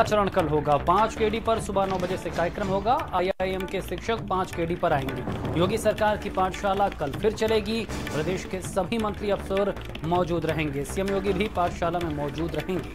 चरण कल होगा। 5 केडी पर सुबह 9 बजे से कार्यक्रम होगा। आईआईएम के शिक्षक 5 केडी पर आएंगे। योगी सरकार की पाठशाला कल फिर चलेगी। प्रदेश के सभी मंत्री अफसर मौजूद रहेंगे। सीएम योगी भी पाठशाला में मौजूद रहेंगे।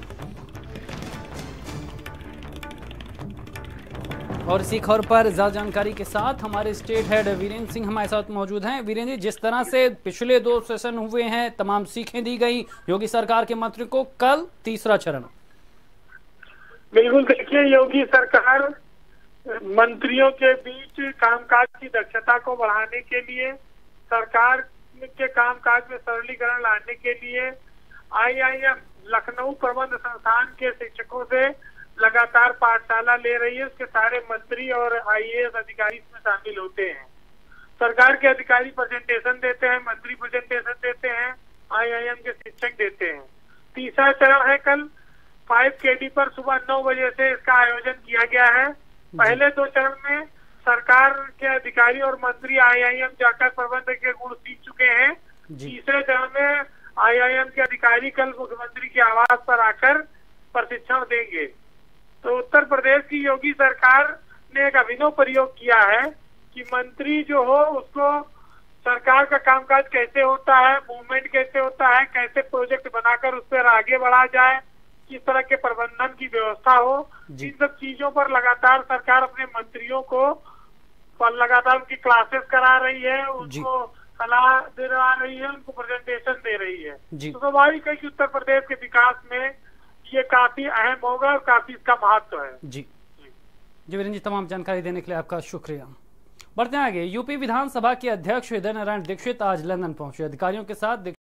और इसी खबर पर ज्यादा जानकारी के साथ हमारे स्टेट हेड वीरेंद्र सिंह हमारे साथ मौजूद हैं। वीरेंद्र जी, जिस तरह से पिछले 2 सेशन हुए हैं, तमाम सीखें दी गई योगी सरकार के मंत्री को, कल तीसरा चरण। बिल्कुल, देखिए, योगी सरकार मंत्रियों के बीच कामकाज की दक्षता को बढ़ाने के लिए, सरकार के कामकाज में सरलीकरण लाने के लिए आईआईएम लखनऊ प्रबंध संस्थान के शिक्षकों से लगातार पाठशाला ले रही है। उसके सारे मंत्री और आईएएस अधिकारी इसमें शामिल होते हैं। सरकार के अधिकारी प्रेजेंटेशन देते हैं, मंत्री प्रेजेंटेशन देते हैं, आईआईएम के शिक्षक देते हैं। तीसरा चरण है कल 5 केडी पर सुबह 9 बजे से इसका आयोजन किया गया है। पहले 2 चरण में सरकार के अधिकारी और मंत्री आईआईएम जाकर प्रबंध के गुण सीख चुके हैं। तीसरे चरण में आईआईएम के अधिकारी कल मुख्यमंत्री के आवास पर आकर प्रशिक्षण देंगे। तो उत्तर प्रदेश की योगी सरकार ने एक अभिनव प्रयोग किया है कि मंत्री जो हो उसको सरकार का कामकाज कैसे होता है, मूवमेंट कैसे होता है, कैसे प्रोजेक्ट बनाकर उस पर आगे बढ़ा जाए, किस तरह के प्रबंधन की व्यवस्था हो, इन सब चीजों पर लगातार सरकार अपने मंत्रियों को लगातार उनकी क्लासेस करा रही है, उनको सलाह दे रही है, उनको प्रेजेंटेशन दे रही है। तो स्वाभाविक है कि उत्तर प्रदेश के विकास में ये काफी अहम होगा और काफी इसका महत्व है। जी वीरेंद्र जी, तमाम जानकारी देने के लिए आपका शुक्रिया। बढ़ते हैं आगे। यूपी विधानसभा के अध्यक्ष हृदय नारायण दीक्षित आज लंदन पहुंचे। अधिकारियों के साथ